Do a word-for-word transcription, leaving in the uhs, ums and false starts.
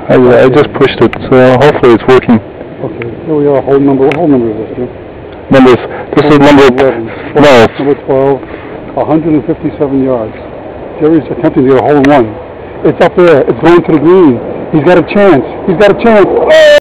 I, I just pushed it, so hopefully it's working. Okay, here we are, hole number, what hole number is this, Jim? Numbers, this is number twelve. Number twelve, one hundred fifty-seven yards. Jerry's attempting to get a hole in one. It's up there, it's going to the green. He's got a chance, he's got a chance. Oh!